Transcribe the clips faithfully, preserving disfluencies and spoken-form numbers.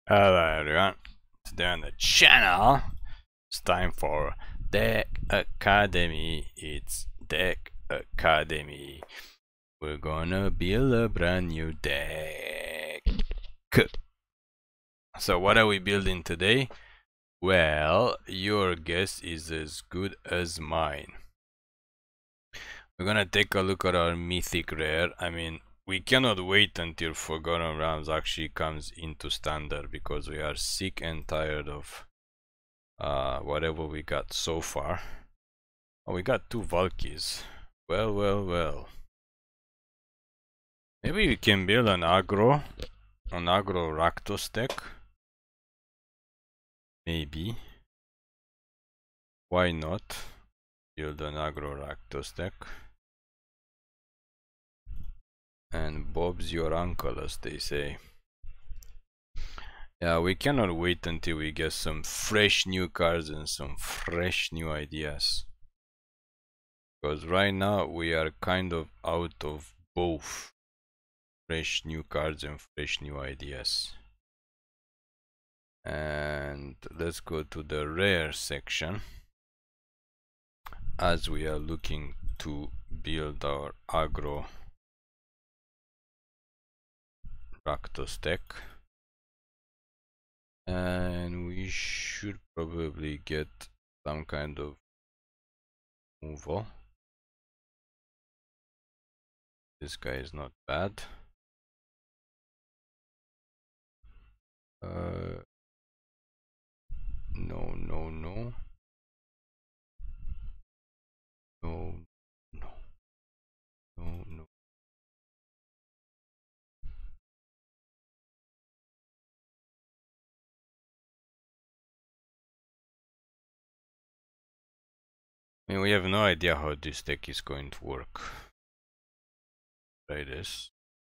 Hello everyone, today on the channel, it's time for Deck Academy. It's Deck Academy. We're gonna build a brand new deck. So what are we building today? Well, your guess is as good as mine. We're gonna take a look at our mythic rare. I mean, we cannot wait until Forgotten Realms actually comes into standard because we are sick and tired of uh, whatever we got so far. Oh, we got two Valkyries. Well, well, well. Maybe we can build an aggro, an aggro Rakdos deck. Maybe. Why not build an aggro Rakdos deck? And Bob's your uncle, as they say. Yeah, we cannot wait until we get some fresh new cards and some fresh new ideas. Because right now we are kind of out of both fresh new cards and fresh new ideas. And let's go to the rare section as we are looking to build our aggro Rakdos deck. And we should probably get some kind of removal. This guy is not bad. Uh, no, no, no. No, no, no, no. I mean, we have no idea how this deck is going to work. Try this.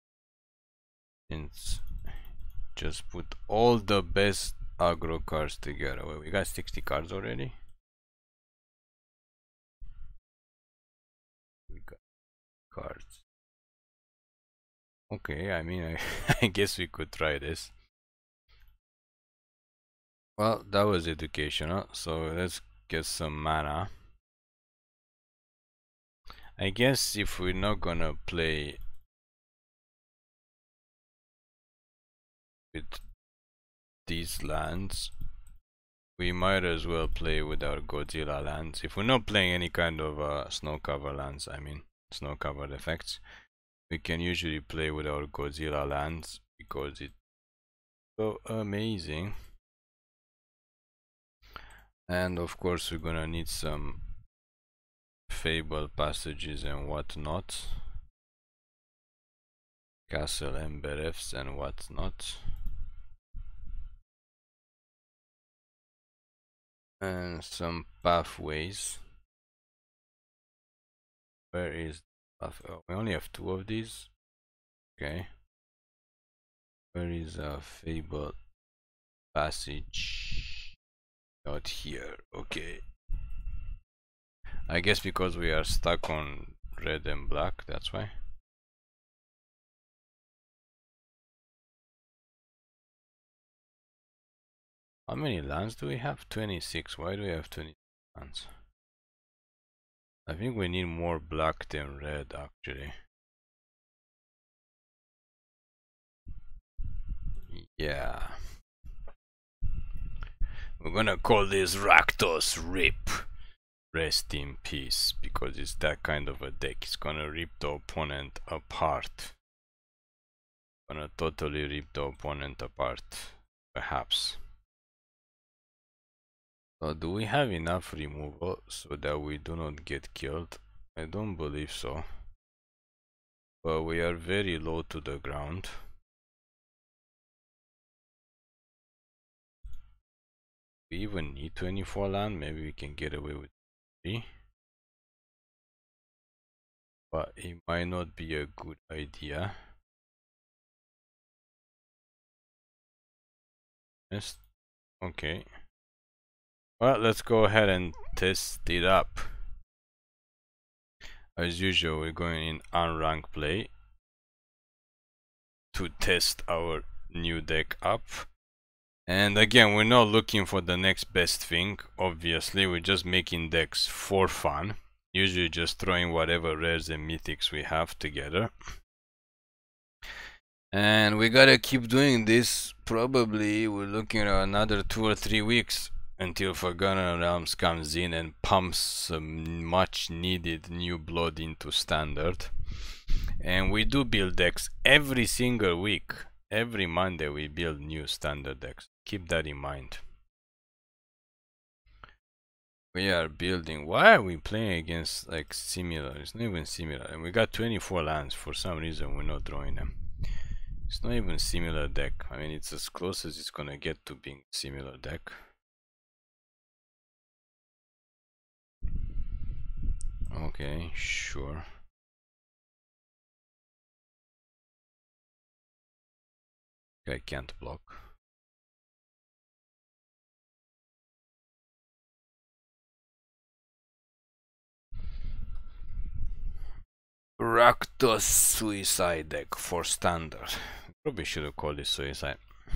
Since just put all the best aggro cards together. Well, we got sixty cards already. We got cards. Okay, I mean, I, I guess we could try this. Well, that was educational, so let's get some mana. I guess if we're not gonna play with these lands, we might as well play with our Godzilla lands. If we're not playing any kind of uh, snow cover lands, I mean snow covered effects, we can usually play with our Godzilla lands because it's so amazing. And of course we're gonna need some Fable passages and whatnot, Castle Embereths and whatnot. And some pathways. Where is path? Oh, we only have two of these. Okay. Where is a Fable passage? Not here. Okay. I guess because we are stuck on red and black, that's why. How many lands do we have? twenty-six. Why do we have twenty lands? I think we need more black than red, actually. Yeah. We're gonna call this Rakdos Rip. Rest in peace, because it's that kind of a deck. It's gonna rip the opponent apart. Gonna totally rip the opponent apart. Perhaps. So do we have enough removal so that we do not get killed? I don't believe so. But we are very low to the ground. We even need twenty-four land. Maybe we can get away with three. But it might not be a good idea. Yes. Okay. Well, let's go ahead and test it up. As usual, we're going in unranked play to test our new deck up. And again, we're not looking for the next best thing. Obviously, we're just making decks for fun. Usually just throwing whatever rares and mythics we have together. And we gotta keep doing this. Probably we're looking at another two or three weeks until Forgotten Realms comes in and pumps some much needed new blood into standard. And we do build decks every single week. Every Monday we build new standard decks. Keep that in mind. We are building. Why are we playing against like similar? It's not even similar. And we got twenty-four lands. For some reason we're not drawing them. It's not even similar deck. I mean, it's as close as it's gonna get to being similar deck. Okay, sure. I can't block. Rakdos Suicide deck for standard. Probably should have called it Suicide.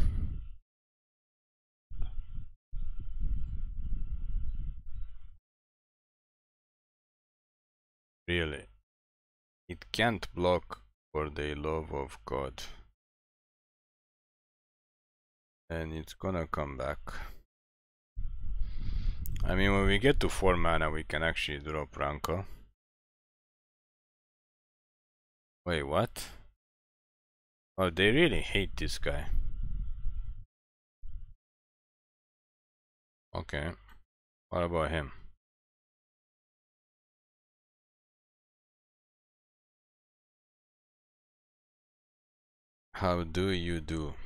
Really? It can't block for the love of God. And it's gonna come back. I mean, when we get to four mana, we can actually drop Rankle. Wait, what? Oh, they really hate this guy. Okay. What about him? How do you do?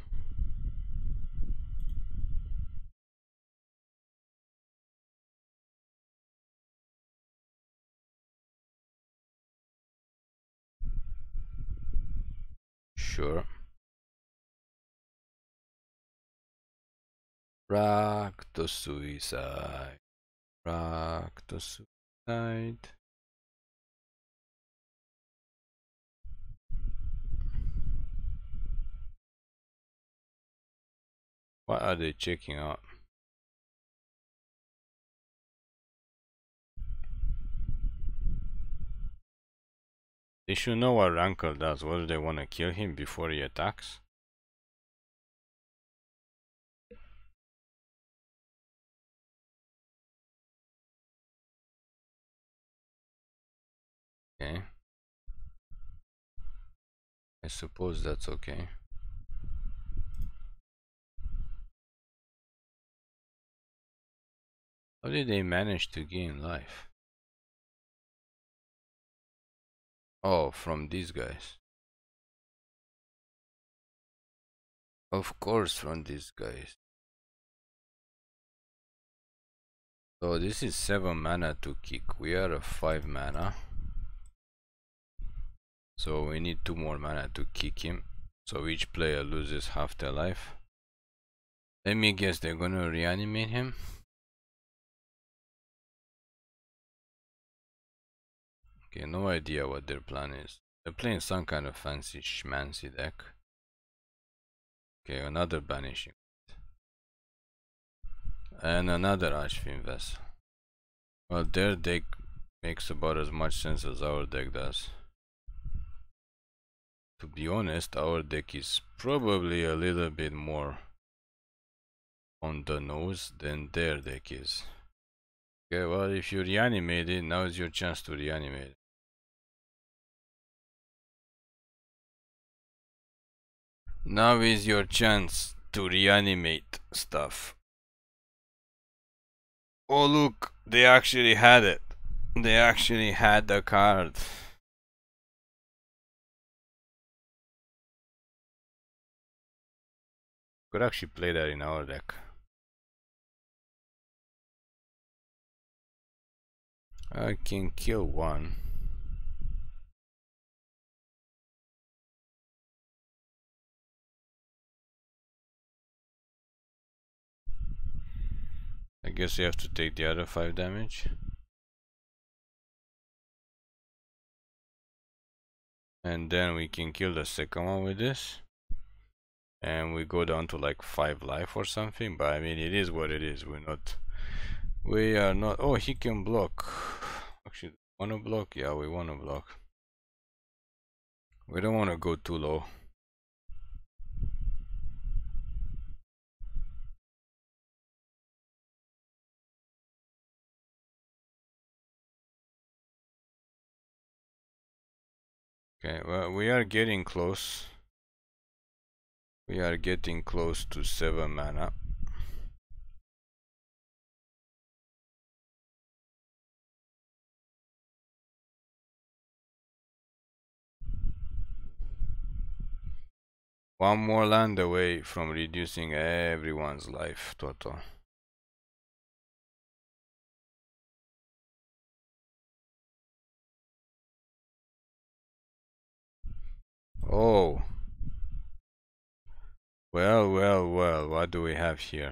Sure. Rakdos Suicide. Rakdos Suicide. What are they checking out? They should know what Rankle does. Whether they want to kill him before he attacks? Okay. I suppose that's okay. How did they manage to gain life? Oh, from these guys. Of course, from these guys. So this is seven mana to kick. We are a five mana. So we need two more mana to kick him. So each player loses half their life. Let me guess, they're gonna reanimate him. Okay, no idea what their plan is. They're playing some kind of fancy schmancy deck. Okay, another banishing. And another Archfiend Vessel. Well, their deck makes about as much sense as our deck does. To be honest, our deck is probably a little bit more on the nose than their deck is. Okay, well, if you reanimate it, now is your chance to reanimate it. Now is your chance to reanimate stuff. Oh look, they actually had it. They actually had the card. Could actually play that in our deck. I can kill one. I guess you have to take the other five damage. And then we can kill the second one with this. and we go down to like five life or something. But I mean, it is what it is. We're not, we are not. Oh, he can block. Actually, wanna block? Yeah, we wanna block. We don't want to go too low. Okay, well, we are getting close. We are getting close to seven mana. One more land away from reducing everyone's life total. Oh. Well, well, well, what do we have here?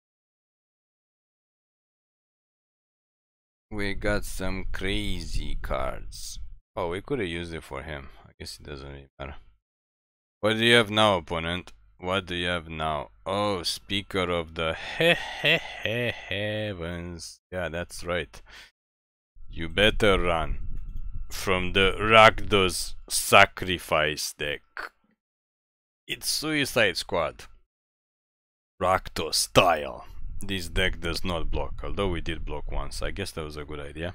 We got some crazy cards. Oh, we could have used it for him. I guess it doesn't really matter. What do you have now, opponent? What do you have now? Oh, speaker of the he he he heavens. Yeah, that's right. You better run from the Rakdos sacrifice deck. It's Suicide Squad. Rakdos style. This deck does not block, although we did block once. I guess that was a good idea.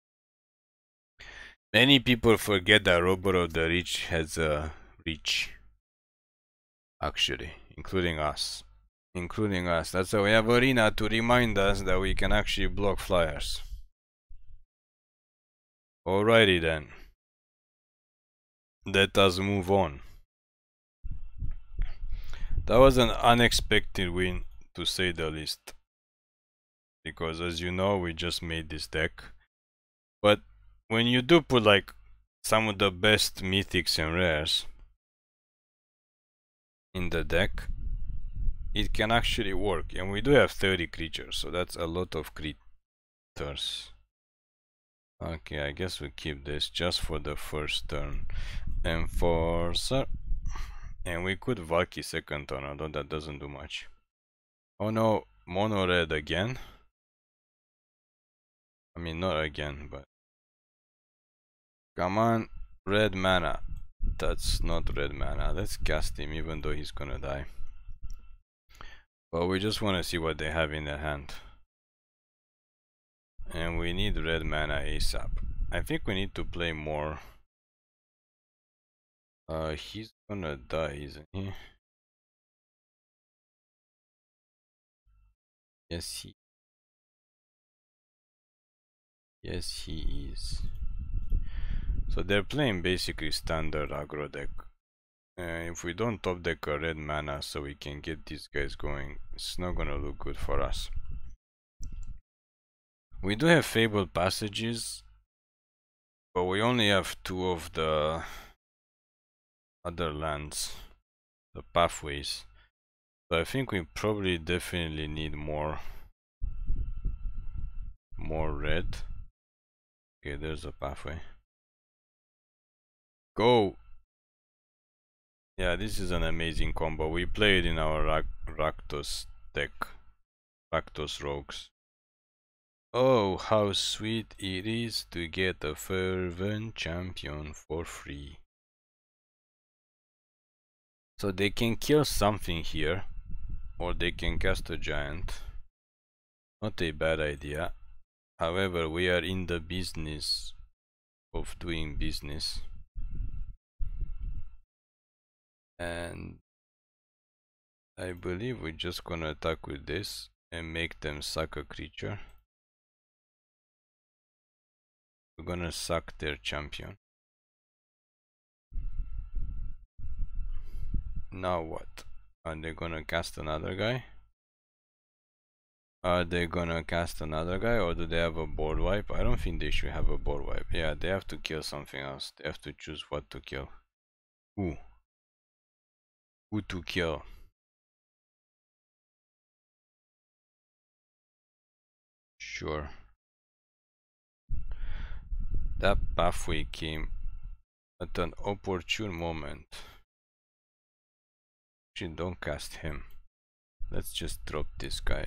Many people forget that Robot of the Rich has a reach. Actually, including us. Including us. That's why we have Arena to remind us that we can actually block flyers. Alrighty then. Let us move on. That was an unexpected win, to say the least. Because as you know, we just made this deck. But when you do put like some of the best mythics and rares in the deck, it can actually work. And we do have thirty creatures, so that's a lot of creatures. Okay, I guess we keep this just for the first turn. Enforcer. And we could Valky second turn, although that doesn't do much. Oh no, mono red again. I mean, not again, but... Come on, red mana. That's not red mana. Let's cast him even though he's gonna die. But we just want to see what they have in their hand. And we need red mana ASAP. I think we need to play more. Uh, he's gonna die, isn't he? Yes, he. Yes, he is. So they're playing basically standard aggro deck. Uh, if we don't top deck a red mana so we can get these guys going, it's not gonna look good for us. We do have Fabled Passages, but we only have two of the other lands, the pathways. So I think we probably definitely need more, more red. Okay, there's a pathway. Go! Yeah, this is an amazing combo. We play it in our Rak Rakdos deck. Rakdos Rogues. Oh, how sweet it is to get a fervent champion for free. So they can kill something here, or they can cast a giant. Not a bad idea. However, we are in the business of doing business. And I believe we're just gonna attack with this and make them suck a creature. We're gonna suck their champion. Now what? Are they gonna cast another guy? Are they gonna cast another guy, or do they have a board wipe? I don't think they should have a board wipe. Yeah, they have to kill something else. They have to choose what to kill. Who? Who to kill? Sure. That pathway came at an opportune moment. Actually, don't cast him. Let's just drop this guy.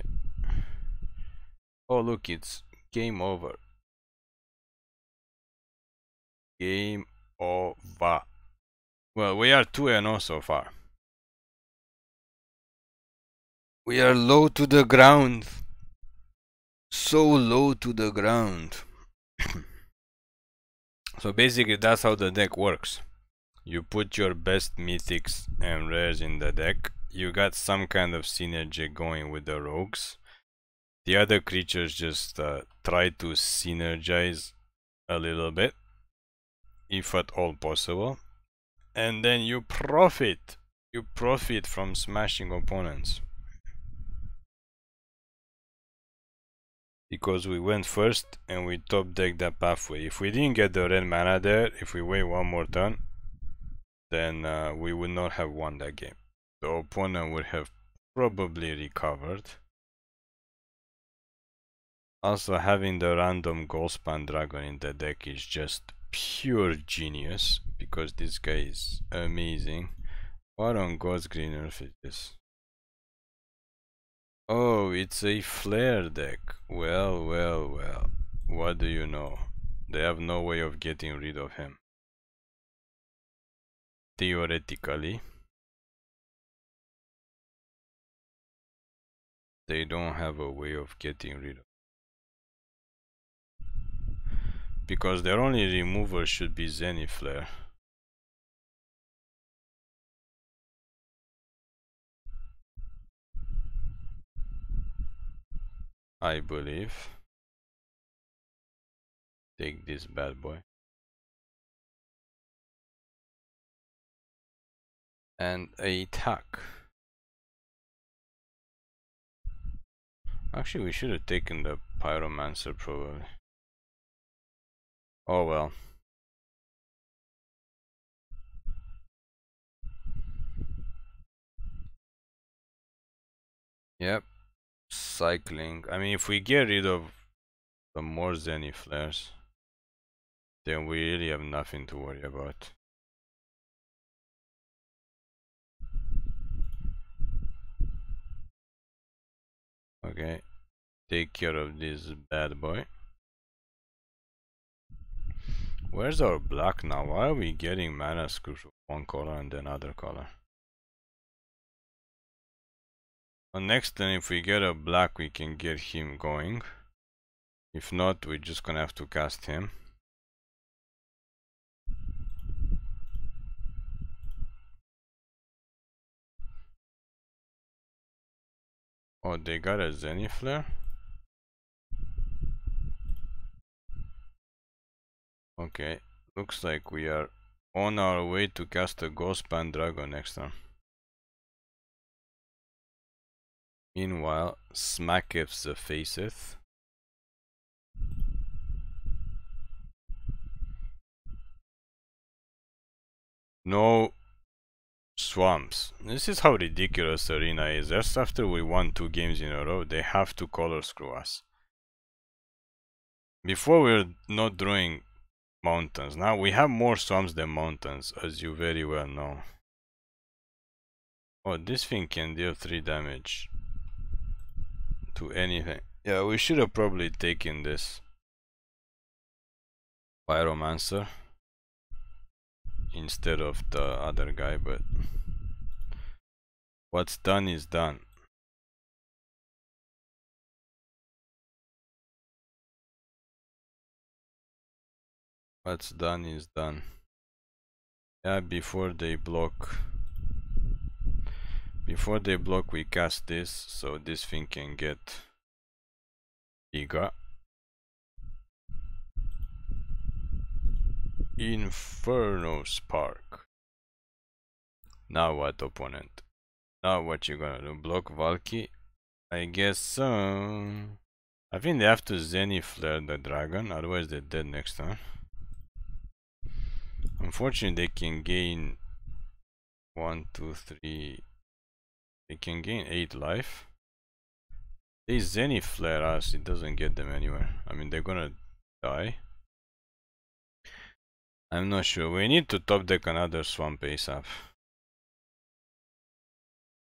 Oh look, it's game over. Game over. Well, we are two and oh so far. We are low to the ground. So low to the ground. So basically that's how the deck works. You put your best mythics and rares in the deck. You got some kind of synergy going with the rogues. The other creatures just uh, try to synergize a little bit, if at all possible. And then you profit. You profit from smashing opponents. Because we went first and we top decked that pathway. If we didn't get the red mana there, if we wait one more turn, then uh, we would not have won that game. The opponent would have probably recovered. Also, having the random Goldspan Dragon in the deck is just pure genius, because this guy is amazing. What on God's green earth is this? Oh, it's a flare deck. Well, well, well. What do you know? They have no way of getting rid of him. Theoretically, they don't have a way of getting rid of him. Because their only remover should be Zenithflare. I believe. Take this bad boy. And a attack. Actually, we should have taken the Pyromancer probably. Oh well. Yep. Cycling. I mean, if we get rid of the more Zenithflares, then we really have nothing to worry about. Okay. Take care of this bad boy. Where's our black now? Why are we getting mana screws from one color and then other color? Well, next turn, if we get a black, we can get him going. If not, we're just gonna have to cast him. Oh, they got a Zenithflare? Okay, looks like we are on our way to cast a Goldspan Dragon next turn. Meanwhile, smacketh the faceth. No swamps. This is how ridiculous Arena is. Just after we won two games in a row, they have to color screw us. Before we were not drawing mountains. Now we have more swamps than mountains, as you very well know. Oh, this thing can deal three damage to anything. Yeah, we should have probably taken this Pyromancer instead of the other guy, but what's done is done. What's done is done. Yeah, before they block before they block we cast this, so this thing can get bigger. Inferno Spark. Now what, opponent? Now what you gonna do? Block Valky? I guess so. I think they have to Zenithflare the dragon, otherwise they're dead next time. Unfortunately, they can gain one, two, three. They can gain eight life. They Zenithflare us, it doesn't get them anywhere. I mean, they're gonna die. I'm not sure. We need to top deck another swamp ASAP.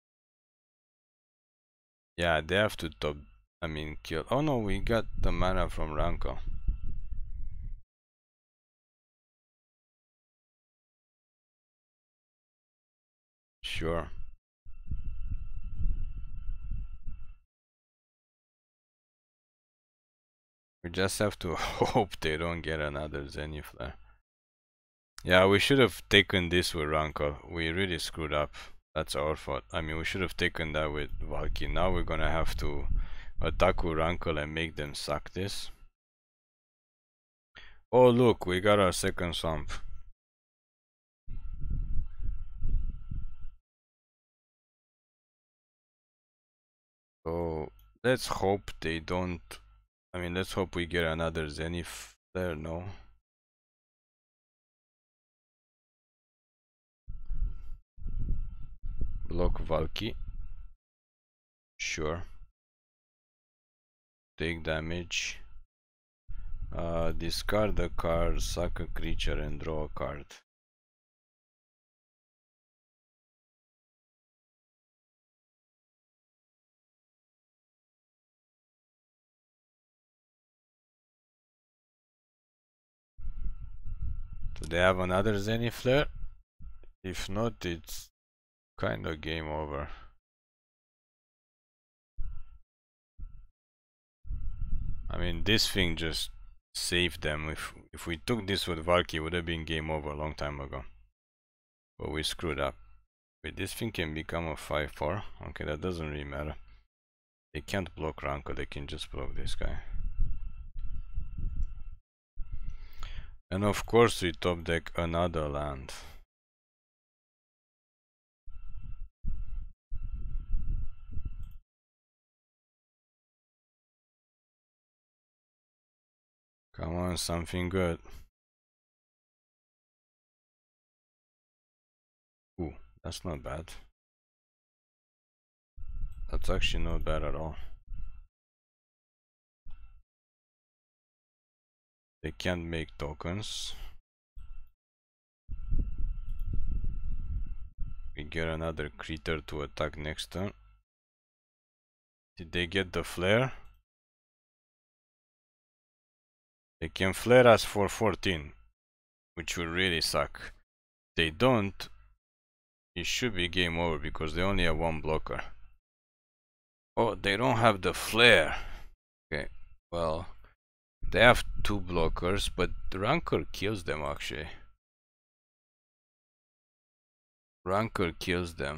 Yeah, they have to top, I mean kill. Oh no, we got the mana from Ranko. Sure. We just have to hope they don't get another Zenithflare. Yeah, we should have taken this with Ranko. We really screwed up. That's our fault. I mean, we should have taken that with Valky. Now we're gonna have to attack with Ranko and make them suck this. Oh look, we got our second swamp. So let's hope they don't. I mean, let's hope we get another Zenith there. No. Block Valky. Sure. Take damage. Uh, discard a card, sack a creature, and draw a card. Do they have another Zenithflare? If not, it's kind of game over. I mean, this thing just saved them. If if we took this with Valky, it would have been game over a long time ago. But we screwed up. Wait, this thing can become a five four. Okay, that doesn't really matter. They can't block Ranko, they can just block this guy. And of course we top deck another land. Come on, something good. Ooh, that's not bad. That's actually not bad at all. They can't make tokens. We get another creature to attack next turn. Did they get the flare? They can flare us for fourteen, which will really suck. They don't, it should be game over because they only have one blocker. Oh, they don't have the flare. Okay, well, they have two blockers, but the Rancor kills them actually. Rancor kills them.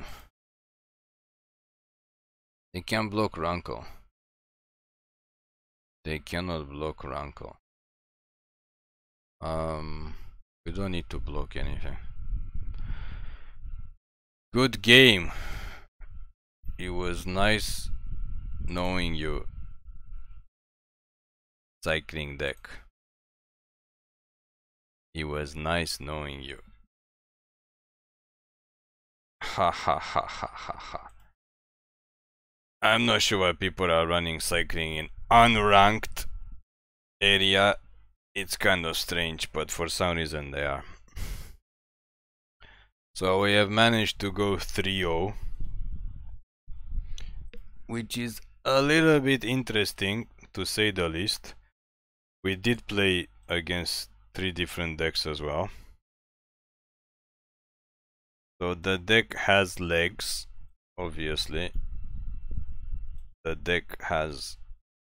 They can block Rancor. They cannot block Rancor. Um, we don't need to block anything. Good game. It was nice knowing you. Cycling deck. It was nice knowing you. Ha ha ha ha ha ha. I'm not sure why people are running cycling in unranked area. It's kind of strange, but for some reason they are. So we have managed to go three oh, which is a little bit interesting to say the least. We did play against three different decks as well. So the deck has legs, obviously. The deck has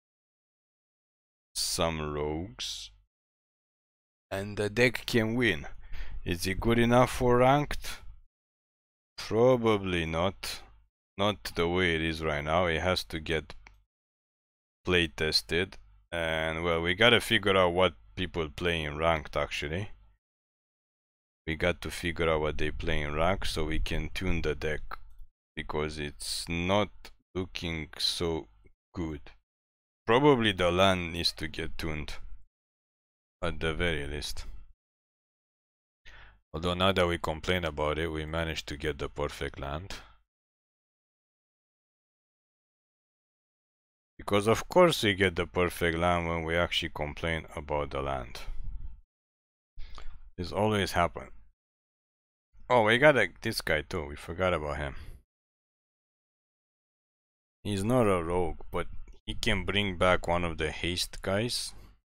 some rogues. And the deck can win. Is it good enough for ranked? Probably not. Not the way it is right now. It has to get play tested. And well, we gotta figure out what people play in ranked actually. We got to figure out what they play in ranked so we can tune the deck. Because it's not looking so good. Probably the land needs to get tuned. At the very least. Although now that we complain about it, we managed to get the perfect land. Because of course we get the perfect land when we actually complain about the land. This always happens. Oh, we got a, this guy too, we forgot about him. He's not a rogue, but he can bring back one of the haste guys.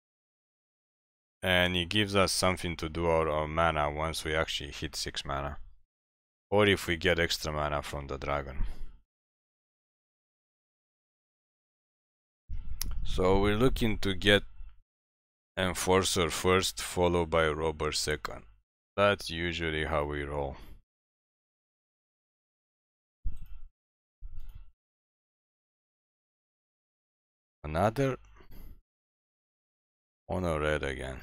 And he gives us something to do our, our mana once we actually hit six mana. Or if we get extra mana from the dragon. So we're looking to get Enforcer first, followed by Robber second. That's usually how we roll. Another mono red again.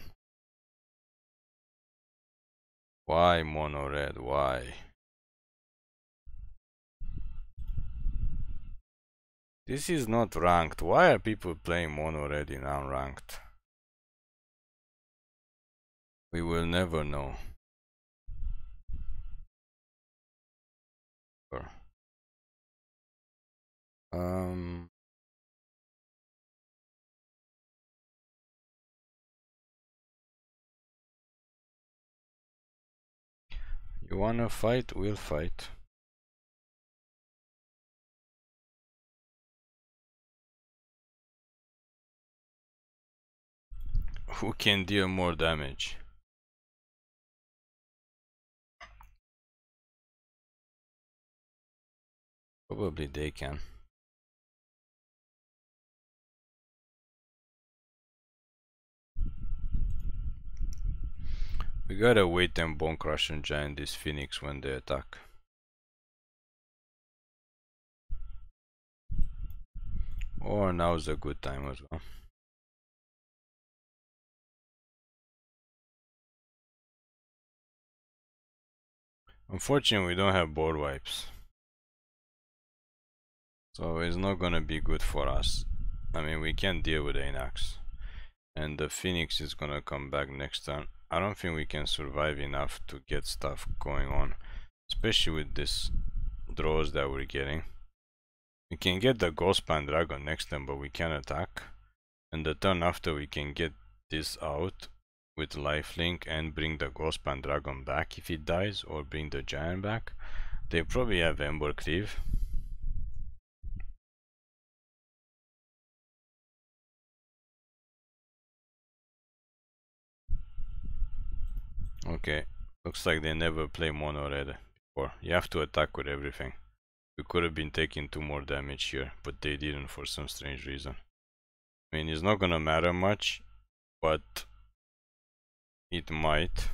Why mono red? Why? This is not ranked. Why are people playing mono red in unranked? We will never know. Um. You wanna fight? We'll fight. Who can deal more damage? Probably they can. We gotta wait and Bone Crush and Giant this Phoenix when they attack. Or now's a good time as well. Unfortunately, we don't have board wipes. So it's not gonna be good for us. I mean, we can deal with Anax. And the Phoenix is gonna come back next turn. I don't think we can survive enough to get stuff going on. Especially with this draws that we're getting. We can get the Ghostpan Dragon next turn, but we can't attack. And the turn after we can get this out with lifelink and bring the Ghostpan Dragon back if it dies, or bring the Giant back. They probably have Ember Cleave. Okay, looks like they never play mono red before. You have to attack with everything. We could have been taking two more damage here, but they didn't for some strange reason. I mean, it's not gonna matter much, but it might.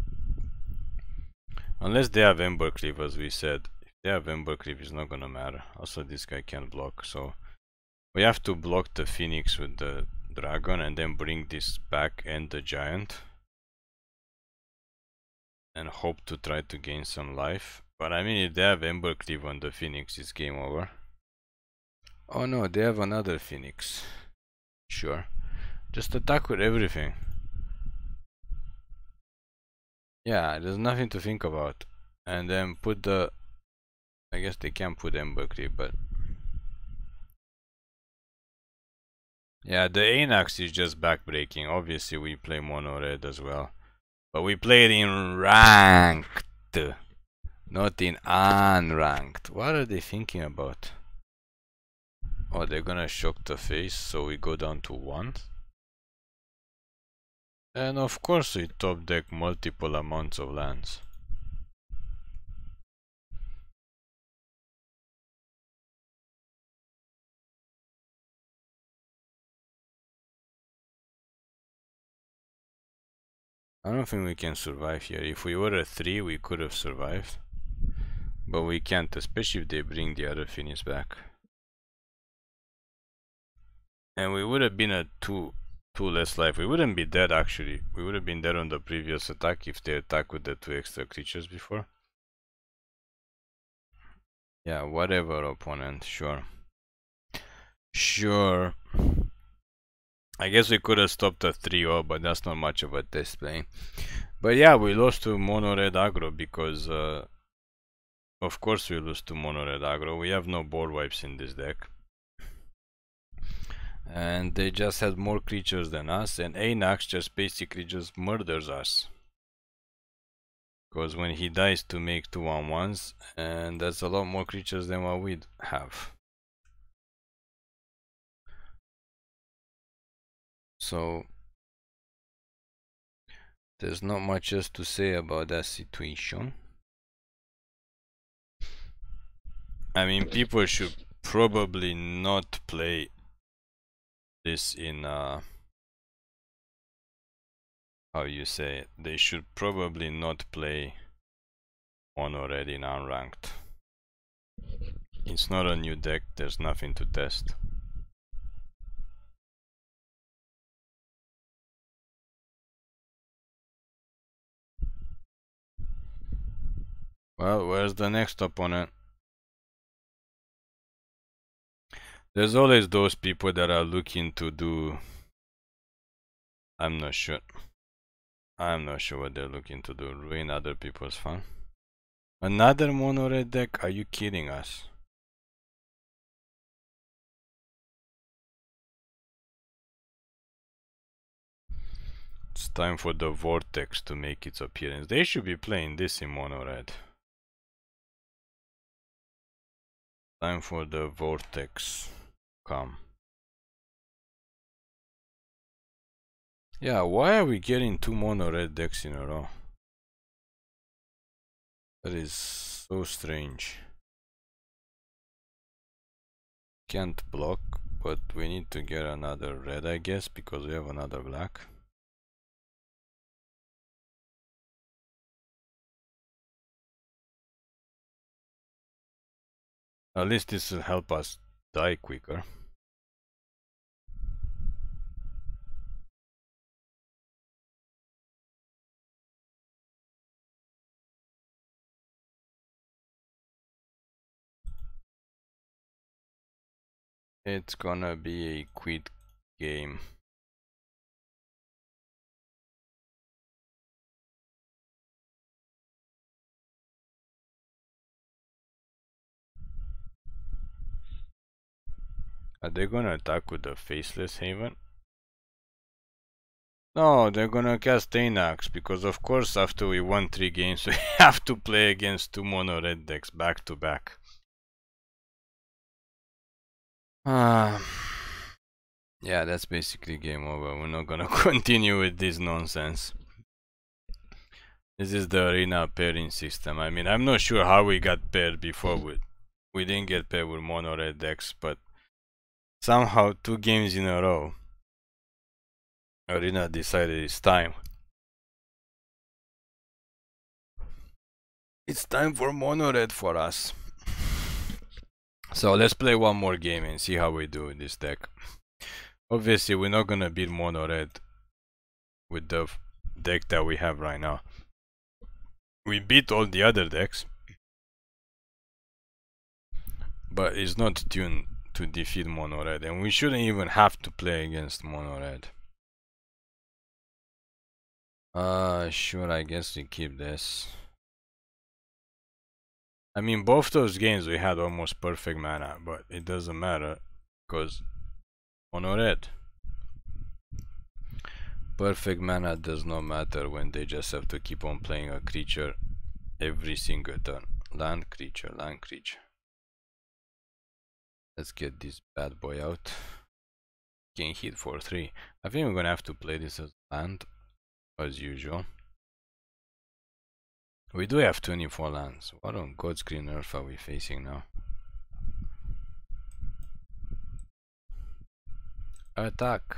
Unless they have Ember Cleave, as we said. If they have Ember Cleave, it's not gonna matter. Also, this guy can't block, so we have to block the Phoenix with the Dragon and then bring this back and the Giant. And hope to try to gain some life. But I mean, if they have Ember Cleave on the Phoenix, it's game over. Oh no, they have another Phoenix. Sure. Just attack with everything. Yeah, there's nothing to think about. And then put the... I guess they can put Ember Cleave, but... Yeah, the Anax is just backbreaking. Obviously, we play mono red as well. But we play it in ranked, not in unranked. What are they thinking about? Oh, they're gonna shock the face, so we go down to one. And of course we top deck multiple amounts of lands. I don't think we can survive here. If we were a three, we could have survived. But we can't, especially if they bring the other Phoenix back. And we would have been a two, two less life. We wouldn't be dead actually. We would have been dead on the previous attack if they attack with the two extra creatures before. Yeah, whatever opponent, sure. Sure. I guess we could have stopped a three oh, but that's not much of a test play. But yeah, we lost to mono red aggro because uh, of course we lose to mono red aggro. We have no board wipes in this deck. And they just had more creatures than us, and Anax just basically just murders us. Because when he dies to make two one ones, and that's a lot more creatures than what we have. So there's not much else to say about that situation. I mean, people should probably not play this in uh how you say it. They should probably not play Mono Red in unranked. It's not a new deck, there's nothing to test. Well, where's the next opponent? There's always those people that are looking to do... I'm not sure. I'm not sure what they're looking to do. Ruin other people's fun. Another mono red deck? Are you kidding us? It's time for the Vortex to make its appearance. They should be playing this in mono red. Time for the Vortex. Come. Yeah, why are we getting two mono red decks in a row? That is so strange. Can't block, but we need to get another red, I guess, because we have another black. At least this will help us die quicker. It's gonna be a quit game. Are they gonna attack with the Faceless Haven? No, they're gonna cast Anax, because of course after we won three games we have to play against two mono red decks back to back. Ah, yeah, that's basically game over. We're not gonna continue with this nonsense. This is the arena pairing system. I mean, I'm not sure how we got paired before with we didn't get paired with mono red decks, but somehow two games in a row Arena decided it's time. It's time for mono red for us. So let's play one more game and see how we do in this deck. Obviously we're not gonna beat mono red with the deck that we have right now. We beat all the other decks, but it's not tuned to defeat mono red, and we shouldn't even have to play against mono red. Uh, sure, I guess we keep this. I mean, both those games we had almost perfect mana, but it doesn't matter because mono red. Perfect mana does not matter when they just have to keep on playing a creature every single turn. Land creature, land creature. Let's get this bad boy out. Can hit for three. I think we're gonna have to play this as land, as usual. We do have twenty-four lands. What on God's green earth are we facing now? Attack!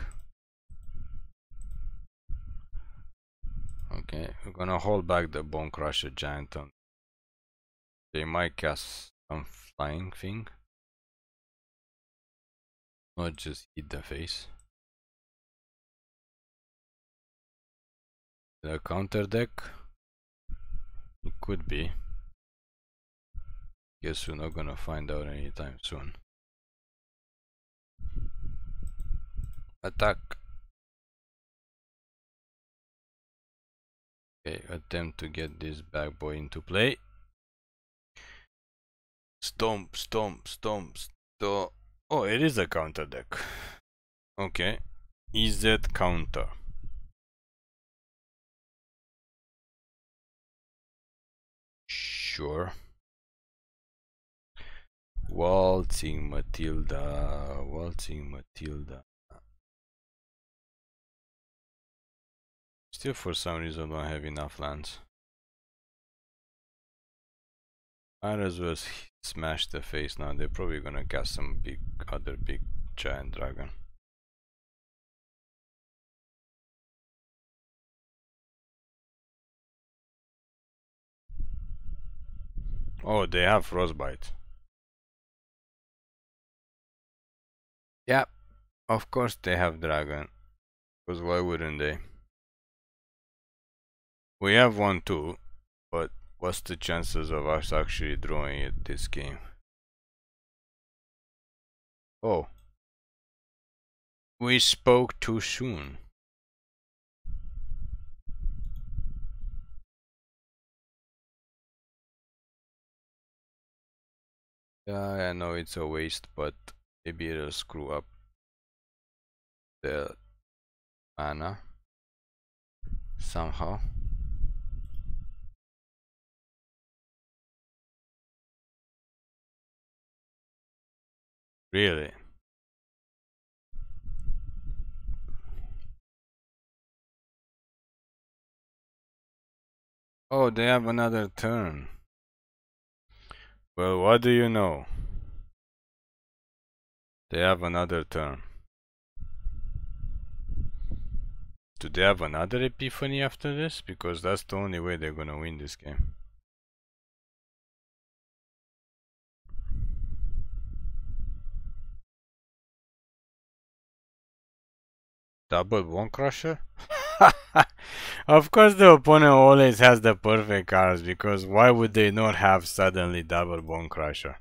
Okay, we're gonna hold back the Bone Crusher Giant on. They might cast some flying thing. Not just hit the face. The counter deck? It could be. Guess we're not gonna find out anytime soon. Attack! Okay, attempt to get this bad boy into play. Stomp, stomp, stomp, stomp. Oh, it is a counter deck. Okay. E Z counter. Sure. Waltzing Matilda. Waltzing Matilda. still for some reason don't have enough lands. Might as well smash the face now. They're probably gonna cast some big other big giant dragon. Oh, they have frostbite. Yeah, of course they have dragon. Because why wouldn't they? We have one too, but what's the chances of us actually drawing it this game? Oh. We spoke too soon. Yeah, I know it's a waste, but maybe it'll screw up the mana somehow. Really? Oh, they have another turn. Well, what do you know? They have another turn. Do they have another epiphany after this? Because that's the only way they're gonna win this game. Double Bone Crusher? Of course the opponent always has the perfect cards, because why would they not have suddenly Double Bone Crusher?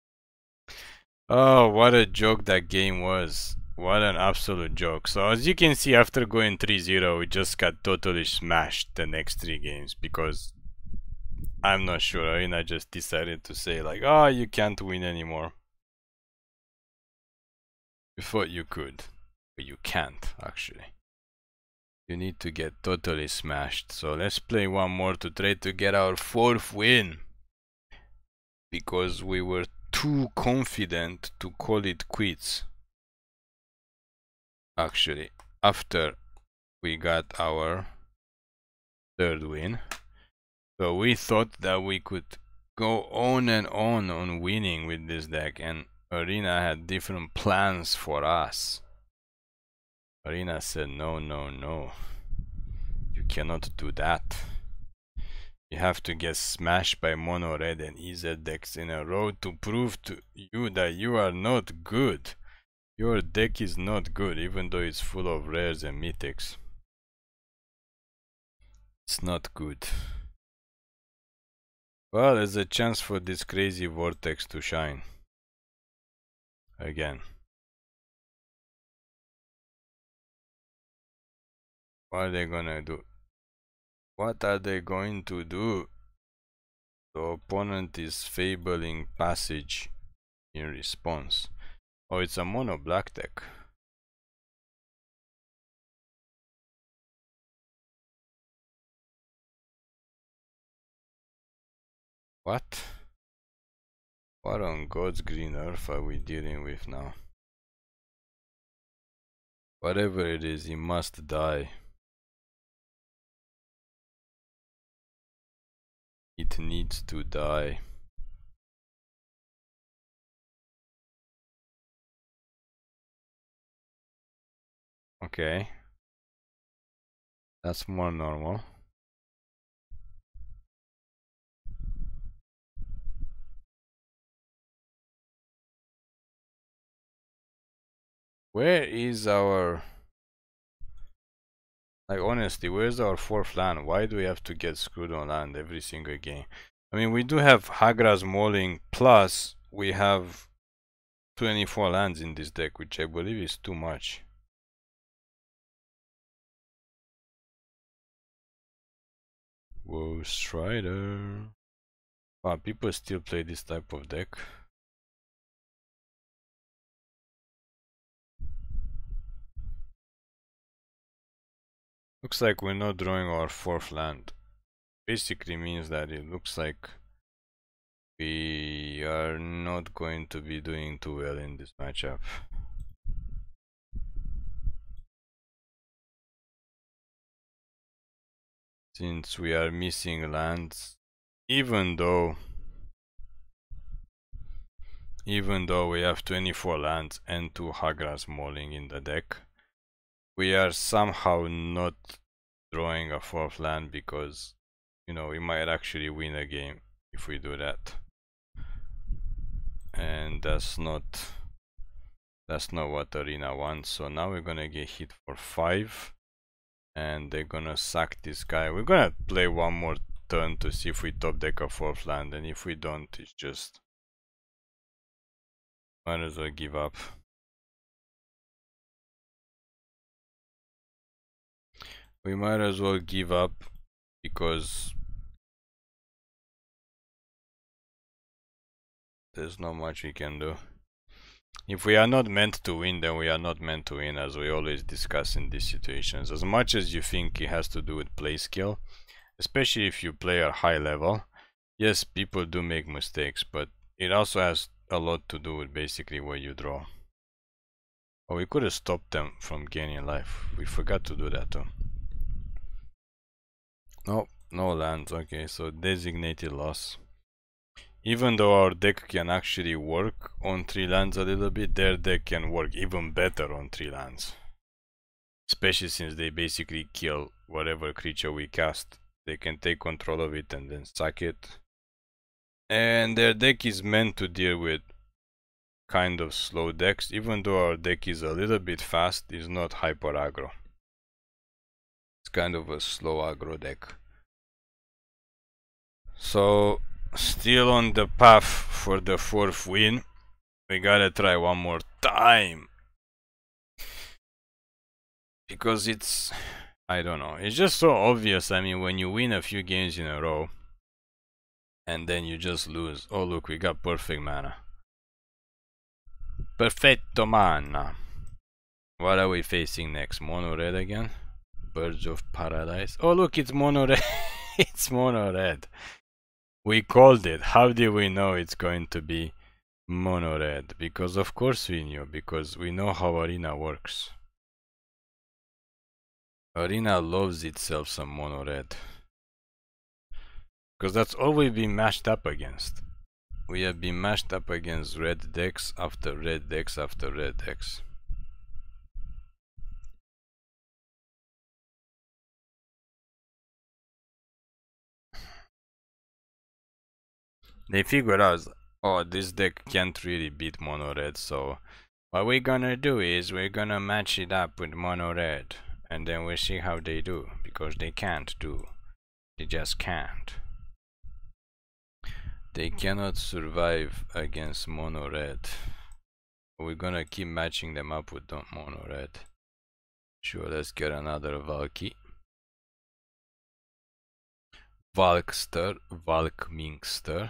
Oh, what a joke that game was. What an absolute joke. So as you can see, after going three zero, we just got totally smashed the next three games, because I'm not sure, Arena just decided to say like, oh, you can't win anymore. You thought you could, but you can't actually. You need to get totally smashed. So let's play one more to try to get our fourth win, because we were too confident to call it quits. Actually, after we got our third win, so we thought that we could go on and on on winning with this deck, and Arena had different plans for us. Arena said no, no, no, you cannot do that. You have to get smashed by mono red and E Z decks in a row to prove to you that you are not good. Your deck is not good, even though it's full of rares and mythics. It's not good. Well, there's a chance for this crazy vortex to shine again. What are they gonna do? What are they going to do? The opponent is fabling passage in response. Oh, it's a mono black deck. What? What on God's green earth are we dealing with now? Whatever it is, he must die. It needs to die. Okay. That's more normal. Where is our... Like, honestly, where's our fourth land? Why do we have to get screwed on land every single game? I mean, we do have Hagra's Mauling, plus we have twenty-four lands in this deck, which I believe is too much. Whoa, Strider. Wow, people still play this type of deck. Looks like we're not drawing our fourth land. Basically means that it looks like we are not going to be doing too well in this matchup. since we are missing lands, even though even though we have twenty-four lands and two Hagras Mauling in the deck, we are somehow not drawing a fourth land because, you know, we might actually win a game if we do that, and that's not that's not what Arena wants. So now we're gonna get hit for five, and they're gonna sack this guy. We're gonna play one more turn to see if we top deck a fourth land, and if we don't, it's just might as well give up. We might as well give up because there's not much we can do. If we are not meant to win, then we are not meant to win, as we always discuss in these situations. As much as you think it has to do with play skill, especially if you play at high level, yes, people do make mistakes, but it also has a lot to do with basically what you draw. Oh, we could have stopped them from gaining life. We forgot to do that though. No, no lands. Okay, so designated loss. Even though our deck can actually work on three lands a little bit, their deck can work even better on three lands. Especially since they basically kill whatever creature we cast. They can take control of it and then sack it. And their deck is meant to deal with kind of slow decks, even though our deck is a little bit fast, it's not hyper aggro. It's kind of a slow aggro deck. So still on the path for the fourth win. We gotta try one more time, because it's, I don't know, it's just so obvious. I mean, when you win a few games in a row and then you just lose. Oh look, we got perfect mana. Perfetto mana. What are we facing next? Mono red again? Birds of Paradise. Oh look, it's mono red. It's mono red. We called it. How did we know it's going to be mono red? Because of course we knew, because we know how Arena works. Arena loves itself some mono red, because that's all we've been matched up against. We have been matched up against red decks after red decks after red decks. They figured out, oh, this deck can't really beat mono red, so what we're gonna do is we're gonna match it up with mono red, and then we'll see how they do, because they can't do. They just can't. They cannot survive against mono red. We're gonna keep matching them up with mono red. Sure, let's get another Valky. Valkster, Valkmingster.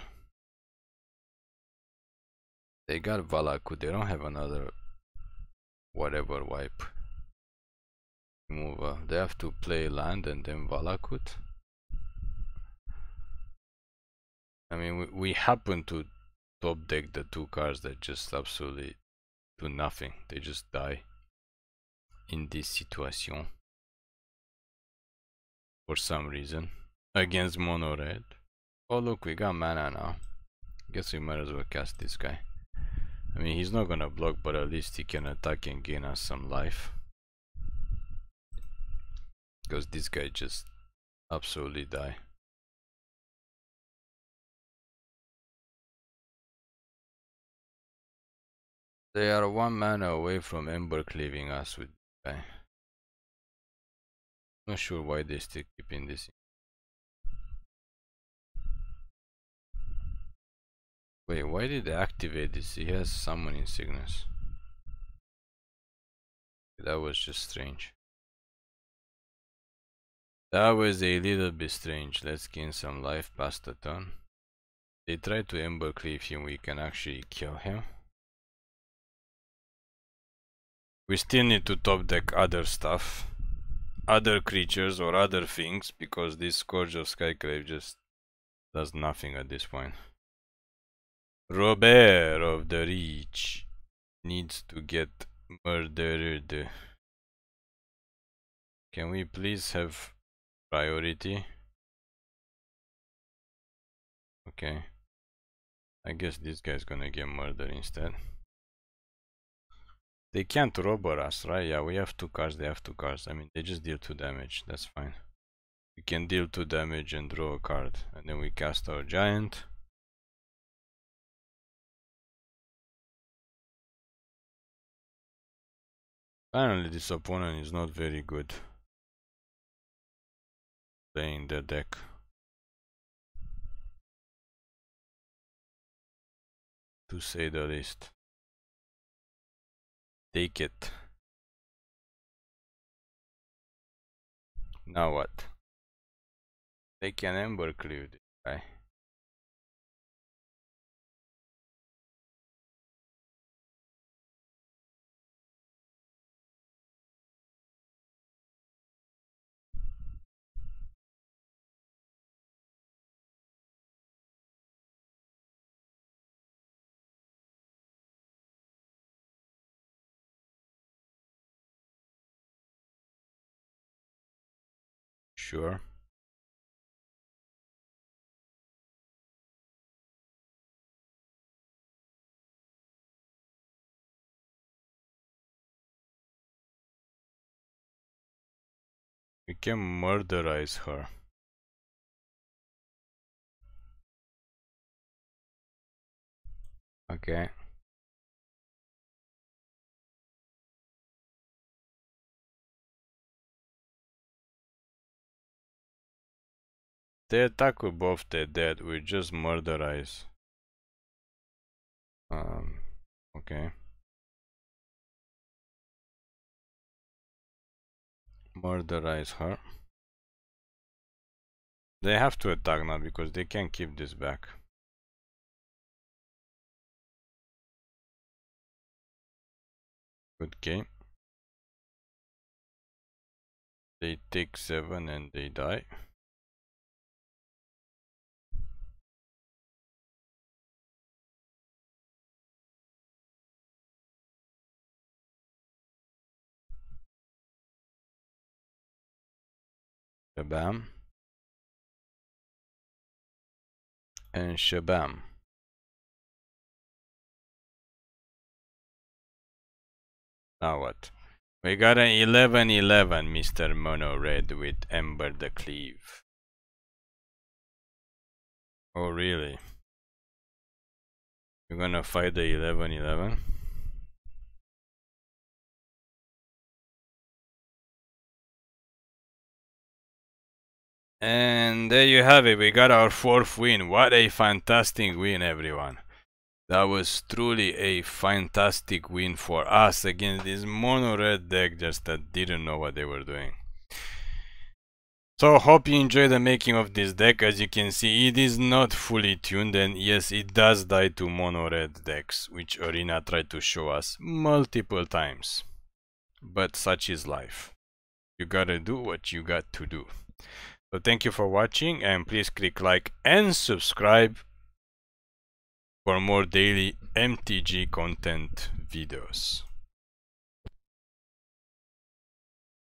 They got Valakut, they don't have another whatever wipe. Removal. They have to play land and then Valakut. I mean, we, we happen to top deck the two cards that just absolutely do nothing. They just die in this situation for some reason against mono red. Oh look, we got mana now. Guess we might as well cast this guy. I mean, he's not gonna block, but at least he can attack and gain us some life, because this guy just absolutely die. They are one mana away from Ember cleaving us with this guy. Not sure why they still keeping this. Wait, why did they activate this? He has summoning sickness. That was just strange. That was a little bit strange. Let's gain some life past the turn. They try to Ember cleave him, we can actually kill him. We still need to top deck other stuff, other creatures or other things, because this Scourge of Skyclave just does nothing at this point. Robert of the Reach needs to get murdered. Can we please have priority? Okay. I guess this guy's gonna get murdered instead. They can't rob us, right? Yeah, we have two cars, they have two cars. I mean, they just deal two damage, that's fine. We can deal two damage and draw a card. And then we cast our giant. Apparently this opponent is not very good playing the deck. To say the least. Take it. Now what? They can Ember Cleave this guy. Sure. We can murderize her. Okay. They attack with both their dead, we just murderize. Um, okay. Murderize her. They have to attack now because they can't keep this back. Good game. They take seven and they die. Shabam. And shabam. Now what? We got an eleven eleven, Mister Mono Red with Ember the Cleave. Oh really? You're gonna fight the eleven eleven? And there you have it, we got our fourth win. What a fantastic win, everyone. That was truly a fantastic win for us against this mono red deck just that didn't know what they were doing. So hope you enjoy the making of this deck. As you can see, it is not fully tuned, and yes, it does die to mono red decks, which Arena tried to show us multiple times. But such is life. You gotta do what you got to do. So thank you for watching, and please click like and subscribe for more daily M T G content videos.